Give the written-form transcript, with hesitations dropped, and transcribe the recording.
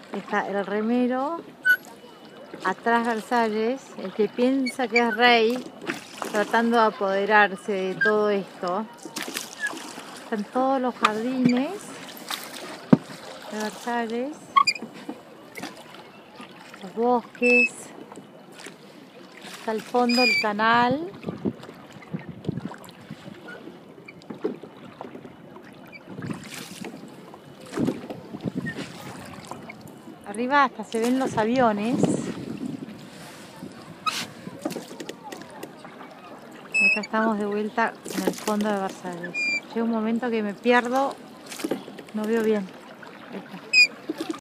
Está el remero, atrás Versalles, el que piensa que es rey, tratando de apoderarse de todo esto. Están todos los jardines de Versalles, los bosques, está al fondo el canal. Arriba hasta se ven los aviones. Acá estamos de vuelta en el fondo de Versalles. Llega un momento que me pierdo, no veo bien. Ahí está.